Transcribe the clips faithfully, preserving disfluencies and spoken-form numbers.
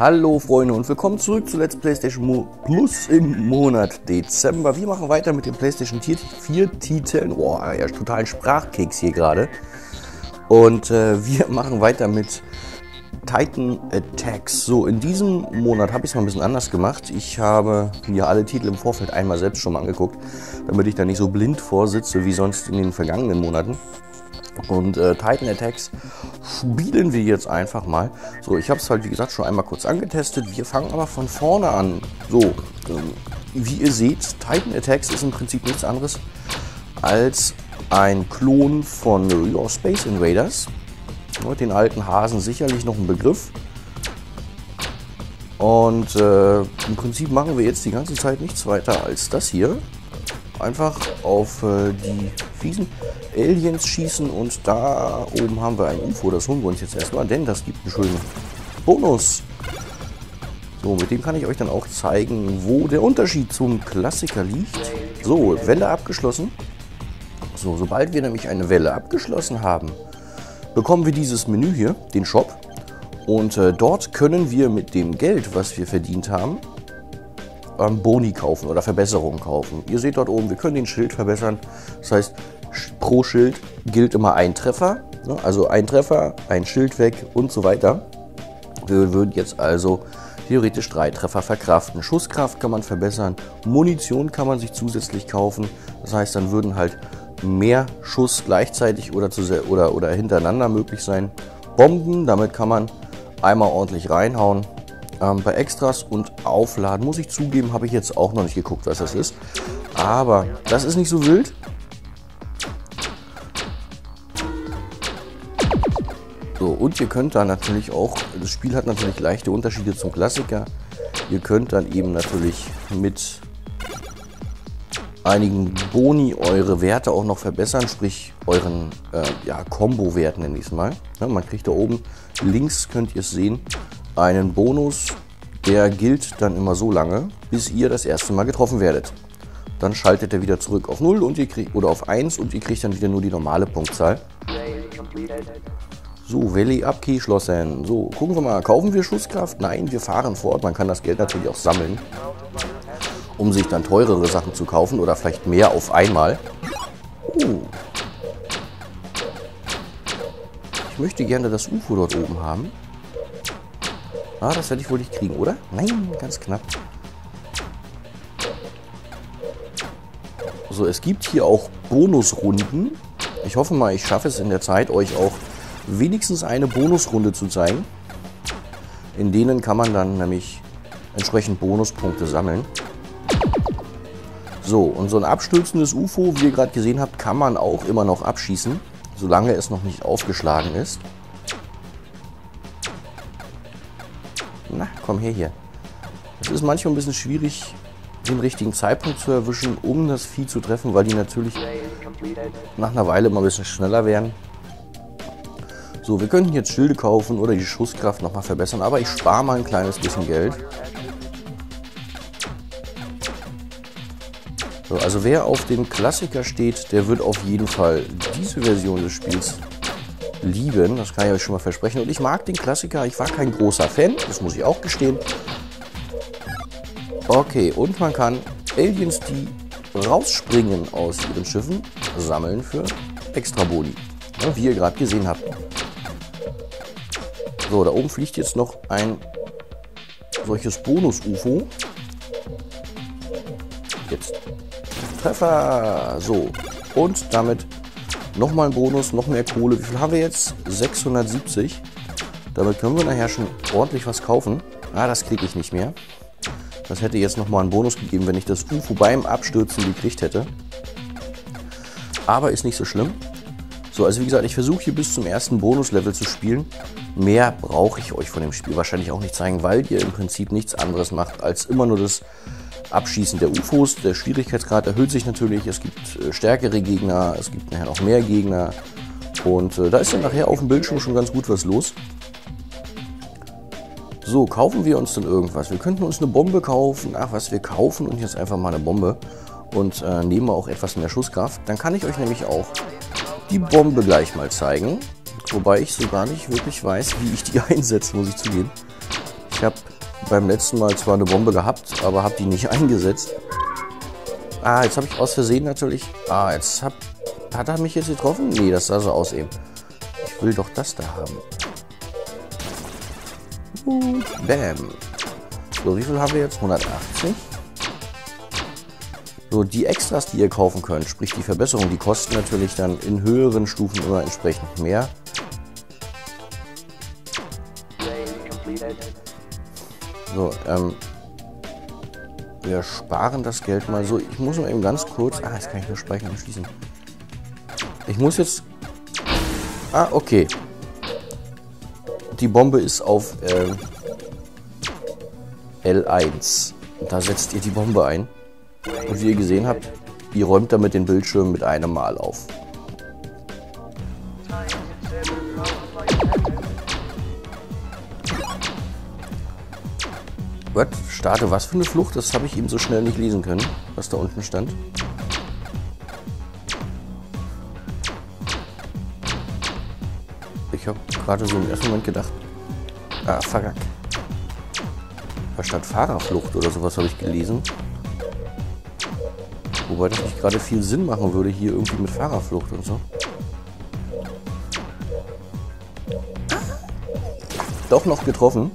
Hallo Freunde und willkommen zurück zu Let's PlayStation Plus im Monat Dezember. Wir machen weiter mit den PlayStation vier Titeln. Boah, ja, total Sprachkeks hier gerade. Und äh, wir machen weiter mit Titan Attacks. So, in diesem Monat habe ich es mal ein bisschen anders gemacht. Ich habe mir alle Titel im Vorfeld einmal selbst schon mal angeguckt, damit ich da nicht so blind vorsitze wie sonst in den vergangenen Monaten. Und äh, Titan Attacks spielen wir jetzt einfach mal. So, ich habe es halt wie gesagt schon einmal kurz angetestet. Wir fangen aber von vorne an. So, ähm, wie ihr seht, Titan Attacks ist im Prinzip nichts anderes als ein Klon von ja, Space Invaders. Mit den alten Hasen sicherlich noch ein Begriff. Und äh, im Prinzip machen wir jetzt die ganze Zeit nichts weiter als das hier. Einfach auf äh, die fiesen Aliens schießen und da oben haben wir ein U F O, das holen wir uns jetzt erstmal, denn das gibt einen schönen Bonus. So, mit dem kann ich euch dann auch zeigen, wo der Unterschied zum Klassiker liegt. So, Welle abgeschlossen. So, sobald wir nämlich eine Welle abgeschlossen haben, bekommen wir dieses Menü hier, den Shop. Und äh, dort können wir mit dem Geld, was wir verdient haben, ähm, Boni kaufen oder Verbesserungen kaufen. Ihr seht dort oben, wir können den Schild verbessern. Das heißt, pro Schild gilt immer ein Treffer. Ne? Also ein Treffer, ein Schild weg und so weiter. Wir würden jetzt also theoretisch drei Treffer verkraften. Schusskraft kann man verbessern, Munition kann man sich zusätzlich kaufen. Das heißt, dann würden halt mehr Schuss gleichzeitig oder, zu oder, oder hintereinander möglich sein. Bomben, damit kann man einmal ordentlich reinhauen. Ähm, bei Extras und Aufladen, muss ich zugeben, habe ich jetzt auch noch nicht geguckt, was das ist. Aber das ist nicht so wild. So, und ihr könnt da natürlich auch, das Spiel hat natürlich leichte Unterschiede zum Klassiker. Ihr könnt dann eben natürlich mit einigen Boni eure Werte auch noch verbessern, sprich euren äh, ja, Combo-Wert nenne ich es mal. Ja, man kriegt da oben links, könnt ihr es sehen, einen Bonus, der gilt dann immer so lange, bis ihr das erste Mal getroffen werdet. Dann schaltet er wieder zurück auf null und ihr kriegt, oder auf eins und ihr kriegt dann wieder nur die normale Punktzahl. So, Valley abgeschlossen. So, gucken wir mal, kaufen wir Schusskraft? Nein, wir fahren fort. Man kann das Geld natürlich auch sammeln, um sich dann teurere Sachen zu kaufen oder vielleicht mehr auf einmal. Oh. Ich möchte gerne das U F O dort oben haben. Ah, das werde ich wohl nicht kriegen, oder? Nein, ganz knapp. So, es gibt hier auch Bonusrunden. Ich hoffe mal, ich schaffe es in der Zeit, euch auch wenigstens eine Bonusrunde zu zeigen. In denen kann man dann nämlich entsprechend Bonuspunkte sammeln. So, und so ein abstürzendes U F O, wie ihr gerade gesehen habt, kann man auch immer noch abschießen, solange es noch nicht aufgeschlagen ist. Na, komm her hier. Es ist manchmal ein bisschen schwierig, den richtigen Zeitpunkt zu erwischen, um das Vieh zu treffen, weil die natürlich nach einer Weile immer ein bisschen schneller werden. So, wir könnten jetzt Schilde kaufen oder die Schusskraft nochmal verbessern, aber ich spare mal ein kleines bisschen Geld. So, also wer auf den Klassiker steht, der wird auf jeden Fall diese Version des Spiels lieben. Das kann ich euch schon mal versprechen. Und ich mag den Klassiker, ich war kein großer Fan, das muss ich auch gestehen. Okay, und man kann Aliens, die rausspringen aus ihren Schiffen, sammeln für extra Boni, ja, wie ihr gerade gesehen habt. So, da oben fliegt jetzt noch ein solches Bonus-U F O. Jetzt Treffer. So, und damit nochmal ein Bonus, noch mehr Kohle. Wie viel haben wir jetzt? sechshundertsiebzig. Damit können wir nachher schon ordentlich was kaufen. Ah, das kriege ich nicht mehr. Das hätte jetzt nochmal einen Bonus gegeben, wenn ich das U F O beim Abstürzen gekriegt hätte. Aber ist nicht so schlimm. So, also wie gesagt, ich versuche hier bis zum ersten Bonuslevel zu spielen. Mehr brauche ich euch von dem Spiel wahrscheinlich auch nicht zeigen, weil ihr im Prinzip nichts anderes macht, als immer nur das Abschießen der U F Os. Der Schwierigkeitsgrad erhöht sich natürlich. Es gibt äh, stärkere Gegner, es gibt nachher noch mehr Gegner. Und äh, da ist dann nachher auf dem Bildschirm schon ganz gut was los. So, kaufen wir uns dann irgendwas. Wir könnten uns eine Bombe kaufen. Ach was, wir kaufen uns jetzt einfach mal eine Bombe. Und äh, nehmen wir auch etwas mehr Schusskraft. Dann kann ich euch nämlich auch die Bombe gleich mal zeigen. Wobei ich so gar nicht wirklich weiß, wie ich die einsetze, muss ich zugeben. Ich habe beim letzten Mal zwar eine Bombe gehabt, aber habe die nicht eingesetzt. Ah, jetzt habe ich aus Versehen natürlich... Ah, jetzt hab... Hat er mich jetzt getroffen? Nee, das sah so aus eben. Ich will doch das da haben. Und bam. So, wie viel haben wir jetzt? hundertachtzig. So, die Extras, die ihr kaufen könnt, sprich die Verbesserung, die kosten natürlich dann in höheren Stufen immer entsprechend mehr. So, ähm... wir sparen das Geld mal so. Ich muss nur eben ganz kurz... Ah, jetzt kann ich nur speichern und schließen. Ich muss jetzt... Ah, okay. Die Bombe ist auf ähm, L eins. Da setzt ihr die Bombe ein. Und wie ihr gesehen habt, ihr räumt damit den Bildschirm mit einem Mal auf. What? Starte was für eine Flucht? Das habe ich eben so schnell nicht lesen können, was da unten stand. Ich habe gerade so im ersten Moment gedacht, ah, vergack. Da stand Fahrerflucht oder sowas habe ich gelesen. Wobei das nicht gerade viel Sinn machen würde, hier irgendwie mit Fahrerflucht und so. Doch noch getroffen.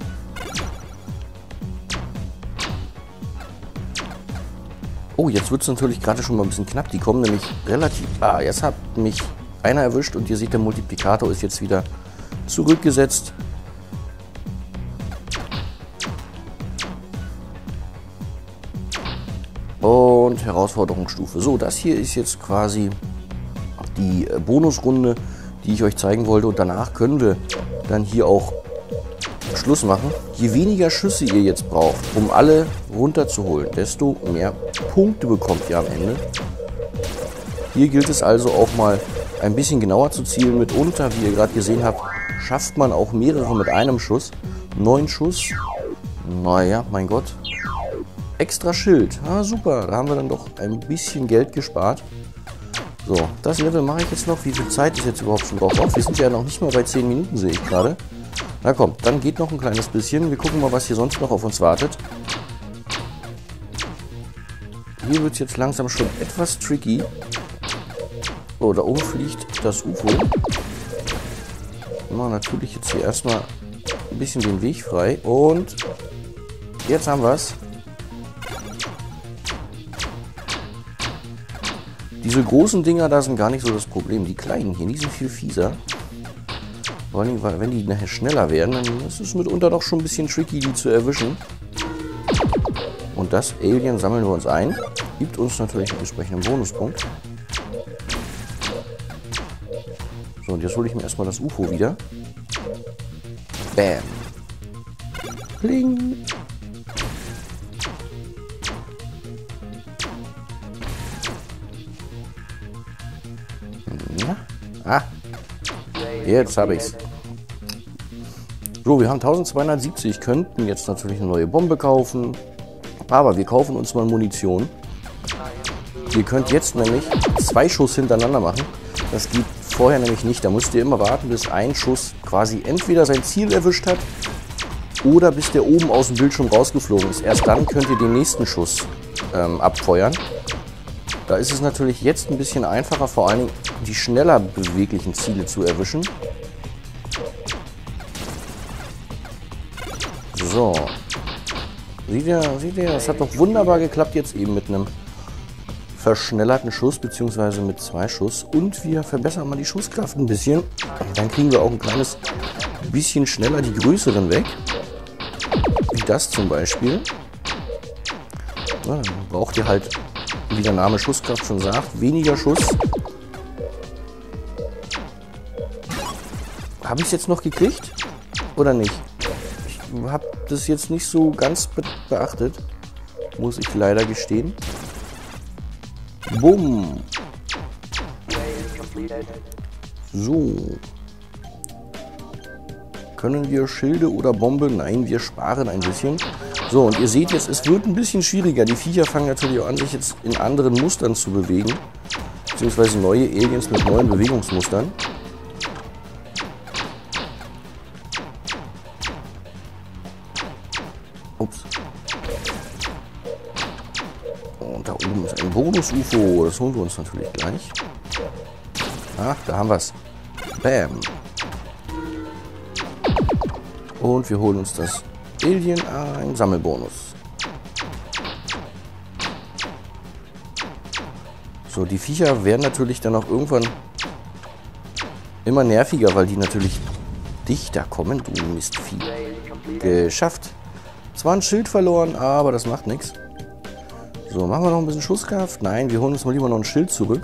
Oh, jetzt wird es natürlich gerade schon mal ein bisschen knapp. Die kommen nämlich relativ... Ah, jetzt hat mich einer erwischt und ihr seht, der Multiplikator ist jetzt wieder zurückgesetzt. Und Herausforderungsstufe. So, das hier ist jetzt quasi die Bonusrunde, die ich euch zeigen wollte. Und danach können wir dann hier auch Schluss machen. Je weniger Schüsse ihr jetzt braucht, um alle runterzuholen, desto mehr Punkte bekommt ihr am Ende. Hier gilt es also auch mal ein bisschen genauer zu zielen. Mitunter, wie ihr gerade gesehen habt, schafft man auch mehrere mit einem Schuss. Neun Schuss. Naja, mein Gott. Extra Schild. Ah, super. Da haben wir dann doch ein bisschen Geld gespart. So, das Level mache ich jetzt noch. Wie viel Zeit ist jetzt überhaupt schon drauf? Oh, wir sind ja noch nicht mal bei zehn Minuten, sehe ich gerade. Na komm, dann geht noch ein kleines bisschen. Wir gucken mal, was hier sonst noch auf uns wartet. Hier wird es jetzt langsam schon etwas tricky. So, da oben fliegt das U F O. Wir machen natürlich jetzt hier erstmal ein bisschen den Weg frei. Und jetzt haben wir es. Diese großen Dinger da sind gar nicht so das Problem. Die kleinen hier, die sind viel fieser. Vor allem, weil wenn die nachher schneller werden, dann ist es mitunter doch schon ein bisschen tricky, die zu erwischen. Und das Alien sammeln wir uns ein. Gibt uns natürlich einen entsprechenden Bonuspunkt. So, und jetzt hole ich mir erstmal das U F O wieder. Bam. Kling. Ja. Ah. Jetzt habe ich's. So, wir haben eintausendzweihundertsiebzig, könnten jetzt natürlich eine neue Bombe kaufen. Aber wir kaufen uns mal Munition. Ihr könnt jetzt nämlich zwei Schuss hintereinander machen. Das geht vorher nämlich nicht. Da müsst ihr immer warten, bis ein Schuss quasi entweder sein Ziel erwischt hat oder bis der oben aus dem Bildschirm rausgeflogen ist. Erst dann könnt ihr den nächsten Schuss ähm, abfeuern. Da ist es natürlich jetzt ein bisschen einfacher, vor allem die schneller beweglichen Ziele zu erwischen. So. Seht ihr, seht ihr, das hat doch wunderbar geklappt jetzt eben mit einem verschnellerten Schuss, beziehungsweise mit zwei Schuss. Und wir verbessern mal die Schusskraft ein bisschen. Dann kriegen wir auch ein kleines bisschen schneller die größeren weg. Wie das zum Beispiel. Ja, dann braucht ihr halt, wie der Name Schusskraft schon sagt, weniger Schuss. Habe ich es jetzt noch gekriegt? Oder nicht? Ich habe das jetzt nicht so ganz be beachtet. Muss ich leider gestehen. Bumm. So. Können wir Schilde oder Bombe? Nein, wir sparen ein bisschen. So, und ihr seht jetzt, es wird ein bisschen schwieriger. Die Viecher fangen natürlich auch an, sich jetzt in anderen Mustern zu bewegen. Beziehungsweise neue Aliens mit neuen Bewegungsmustern. Ups. Und da oben ist ein Bonus-U F O. Das holen wir uns natürlich gleich. Ach, da haben wir es. Bam. Und wir holen uns das Alien, ein Sammelbonus. So, die Viecher werden natürlich dann auch irgendwann immer nerviger, weil die natürlich dichter kommen. Du Mistvieh. Geschafft. Zwar ein Schild verloren, aber das macht nichts. So, machen wir noch ein bisschen Schusskraft? Nein, wir holen uns mal lieber noch ein Schild zurück.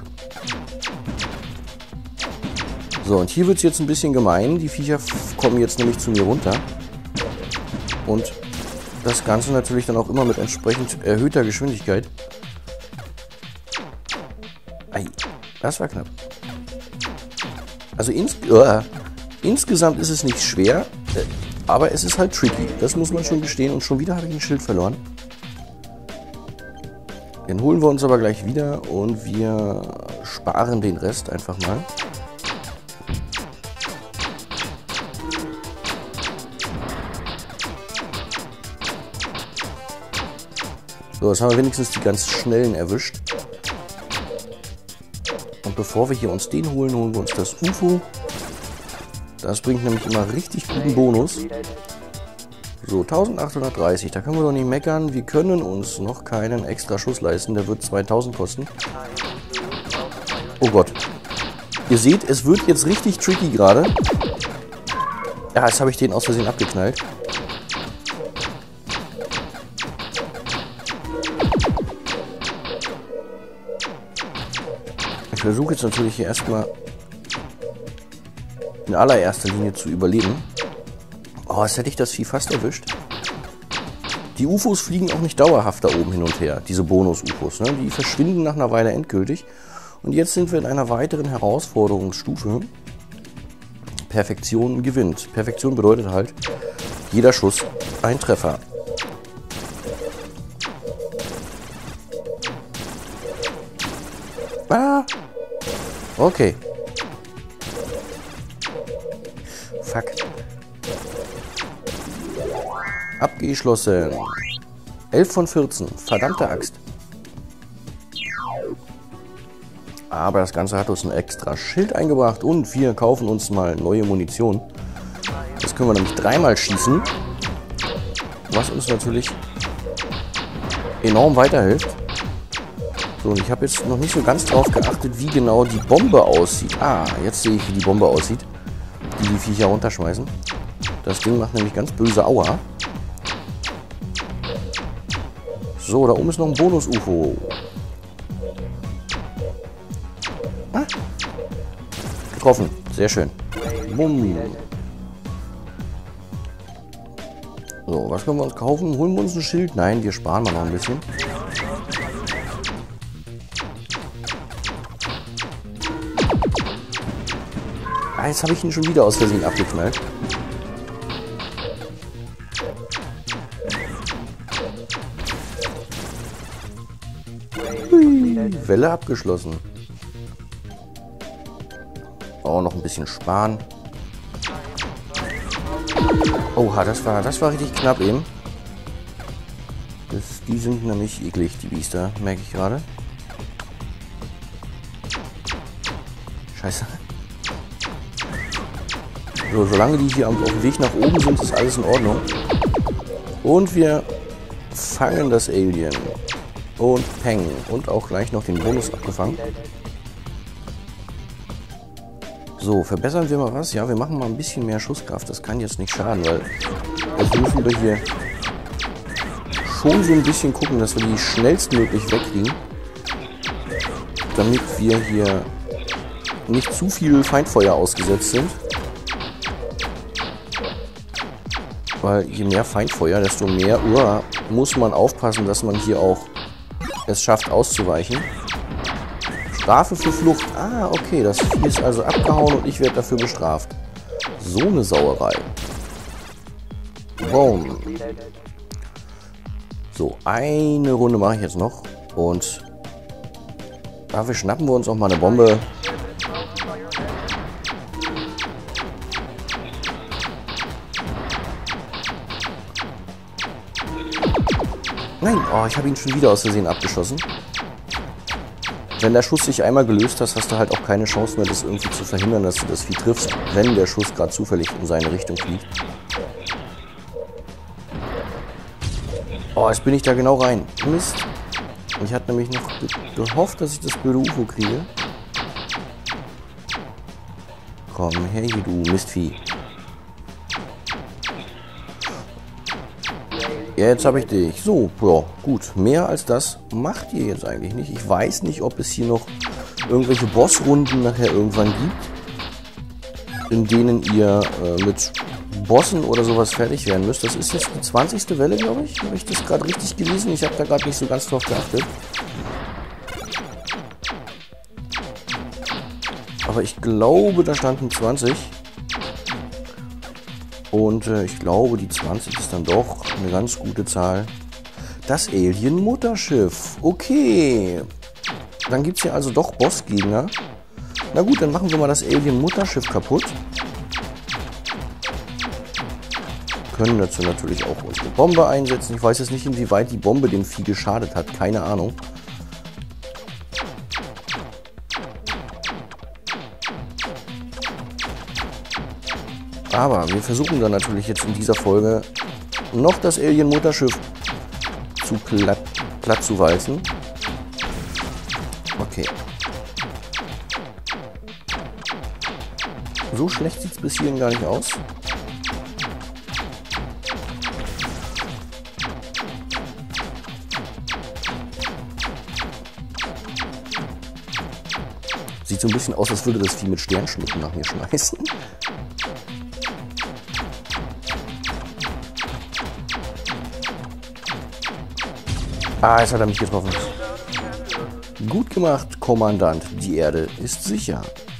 So, und hier wird es jetzt ein bisschen gemein. Die Viecher kommen jetzt nämlich zu mir runter. Und das Ganze natürlich dann auch immer mit entsprechend erhöhter Geschwindigkeit. Ei, das war knapp. Also ins äh, insgesamt ist es nicht schwer, äh, aber es ist halt tricky. Das muss man schon gestehen. Und schon wieder habe ich ein Schild verloren. Den holen wir uns aber gleich wieder und wir sparen den Rest einfach mal. So, jetzt haben wir wenigstens die ganz schnellen erwischt. Und bevor wir hier uns den holen, holen wir uns das U F O. Das bringt nämlich immer richtig guten Bonus. So, eintausendachthundertdreißig, da können wir doch nicht meckern. Wir können uns noch keinen extra Schuss leisten, der wird zweitausend kosten. Oh Gott. Ihr seht, es wird jetzt richtig tricky gerade. Ja, jetzt habe ich den aus Versehen abgeknallt. Ich versuche jetzt natürlich hier erstmal in allererster Linie zu überleben. Oh, jetzt hätte ich das Vieh fast erwischt. Die U F Os fliegen auch nicht dauerhaft da oben hin und her, diese Bonus-U F Os. Ne? Die verschwinden nach einer Weile endgültig. Und jetzt sind wir in einer weiteren Herausforderungsstufe. Perfektion gewinnt. Perfektion bedeutet halt, jeder Schuss ein Treffer. Ah! Okay. Fuck. Abgeschlossen. elf von vierzehn. Verdammte Axt. Aber das Ganze hat uns ein extra Schild eingebracht und wir kaufen uns mal neue Munition. Das können wir nämlich dreimal schießen. Was uns natürlich enorm weiterhilft. So, und ich habe jetzt noch nicht so ganz drauf geachtet, wie genau die Bombe aussieht. Ah, jetzt sehe ich, wie die Bombe aussieht, die die Viecher runterschmeißen. Das Ding macht nämlich ganz böse Aua. So, da oben ist noch ein Bonus-U F O. Ah. Getroffen. Sehr schön. Bumm. So, was können wir uns kaufen? Holen wir uns ein Schild? Nein, wir sparen mal noch ein bisschen. Ah, jetzt habe ich ihn schon wieder aus Versehen abgeknallt. Welle abgeschlossen. Oh, noch ein bisschen sparen. Oha, das war, das war richtig knapp eben. Das, die sind nämlich eklig, die Biester, merke ich gerade. Scheiße. So, solange die hier auf dem Weg nach oben sind, ist alles in Ordnung. Und wir fangen das Alien. Und peng. Und auch gleich noch den Bonus abgefangen. So, verbessern wir mal was. Ja, wir machen mal ein bisschen mehr Schusskraft. Das kann jetzt nicht schaden, weil jetzt müssen wir hier schon so ein bisschen gucken, dass wir die schnellstmöglich wegkriegen. Damit wir hier nicht zu viel Feindfeuer ausgesetzt sind. Weil je mehr Feindfeuer, desto mehr uh, muss man aufpassen, dass man hier auch es schafft auszuweichen. Strafe für Flucht. Ah, okay, das Vieh ist also abgehauen und ich werde dafür bestraft. So eine Sauerei. Boom. So, eine Runde mache ich jetzt noch. Und dafür schnappen wir uns auch mal eine Bombe. Nein, oh, ich habe ihn schon wieder aus Versehen abgeschossen. Wenn der Schuss sich einmal gelöst hat, hast du halt auch keine Chance mehr, das irgendwie zu verhindern, dass du das Vieh triffst, wenn der Schuss gerade zufällig in seine Richtung fliegt. Oh, jetzt bin ich da genau rein. Mist. Ich hatte nämlich noch gehofft, dass ich das blöde U F O kriege. Komm her hier, du Mistvieh. Ja, jetzt habe ich dich. So, ja, gut. Mehr als das macht ihr jetzt eigentlich nicht. Ich weiß nicht, ob es hier noch irgendwelche Bossrunden nachher irgendwann gibt, in denen ihr äh, mit Bossen oder sowas fertig werden müsst. Das ist jetzt die zwanzigste Welle, glaube ich. Habe ich das gerade richtig gelesen? Ich habe da gerade nicht so ganz drauf geachtet. Aber ich glaube, da standen zwanzig. Und äh, ich glaube, die zwanzig ist dann doch eine ganz gute Zahl. Das Alien-Mutterschiff. Okay. Dann gibt es hier also doch Bossgegner. Na gut, dann machen wir mal das Alien-Mutterschiff kaputt. Können dazu natürlich auch unsere Bombe einsetzen. Ich weiß jetzt nicht, inwieweit die Bombe dem Vieh geschadet hat. Keine Ahnung. Aber wir versuchen dann natürlich jetzt in dieser Folge noch das Alien-Mutterschiff zu platt, platt zu walzen. Okay. So schlecht sieht es bis hierhin gar nicht aus. Sieht so ein bisschen aus, als würde das Vieh mit Sternschnuppen nach mir schmeißen. Ah, jetzt hat er mich getroffen. Gut gemacht, Kommandant. Die Erde ist sicher.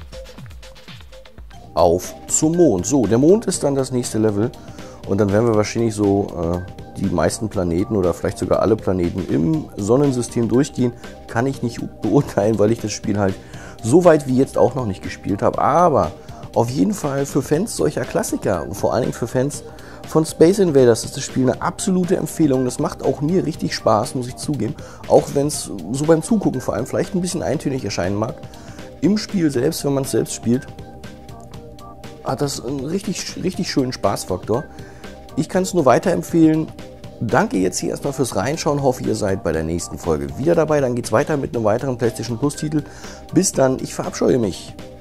Auf zum Mond. So, der Mond ist dann das nächste Level. Und dann werden wir wahrscheinlich so äh, die meisten Planeten oder vielleicht sogar alle Planeten im Sonnensystem durchgehen. Kann ich nicht beurteilen, weil ich das Spiel halt so weit wie jetzt auch noch nicht gespielt habe. Aber auf jeden Fall für Fans solcher Klassiker und vor allen Dingen für Fans von Space Invaders ist das Spiel eine absolute Empfehlung. Das macht auch mir richtig Spaß, muss ich zugeben. Auch wenn es so beim Zugucken vor allem vielleicht ein bisschen eintönig erscheinen mag. Im Spiel selbst, wenn man es selbst spielt, hat das einen richtig, richtig schönen Spaßfaktor. Ich kann es nur weiterempfehlen. Danke jetzt hier erstmal fürs Reinschauen. Hoffe, ihr seid bei der nächsten Folge wieder dabei. Dann geht es weiter mit einem weiteren PlayStation Plus Titel. Bis dann, ich verabscheue mich.